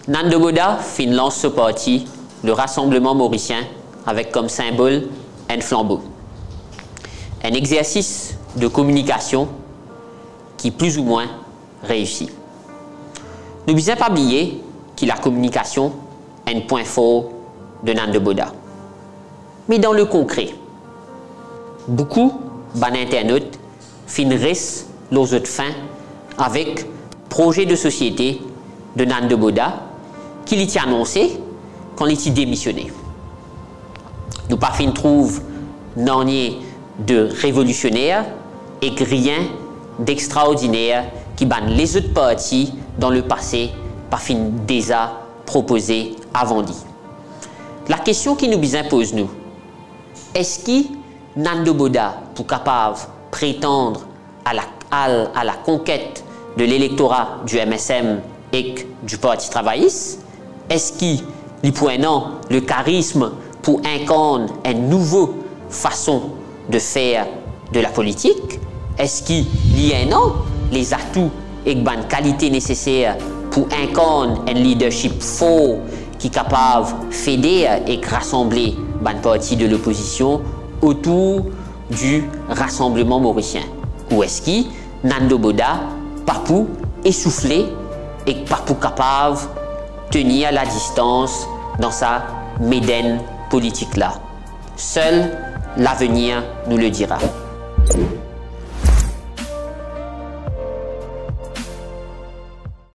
Nando Boda lance ce parti, le Rassemblement mauricien, avec comme symbole un flambeau. Un exercice de communication qui plus ou moins réussit. Ne devons pas oublier que la communication est un point fort de Nando Boda. Mais dans le concret, beaucoup d'internautes finissent leurs autres fins avec projet de société de Nando Boda qui l'y a annoncé quand il a démissionné. Nous pas fin trouve rien de révolutionnaire et rien d'extraordinaire qui ban les autres partis dans le passé pas fin déjà proposé avant dit. La question qui nous impose nous, est-ce que Nando Boda pour capable prétendre à la conquête de l'électorat du MSM et du Parti travailliste? Est-ce qu'il pourrait le charisme pour incarner une nouvelle façon de faire de la politique? Est-ce qu'il y a les atouts et les qualités nécessaires pour incarner un leadership fort qui est capable de fédérer et rassembler les partis de l'opposition autour du Rassemblement mauricien? Ou est-ce que Nando Boda pas pour essouffler et pas pour capable de tenir la distance dans sa médaine politique là? Seul l'avenir nous le dira.